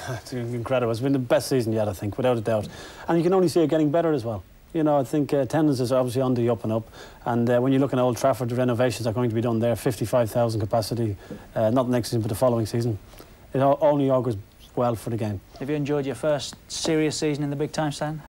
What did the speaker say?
It's incredible. It's been the best season yet, I think, without a doubt. And you can only see it getting better as well. You know, I think attendance is obviously on the up and up. And when you look at Old Trafford, the renovations are going to be done there, 55,000 capacity, not next season, but the following season. It only augurs well for the game. Have you enjoyed your first serious season in the big time, Stan?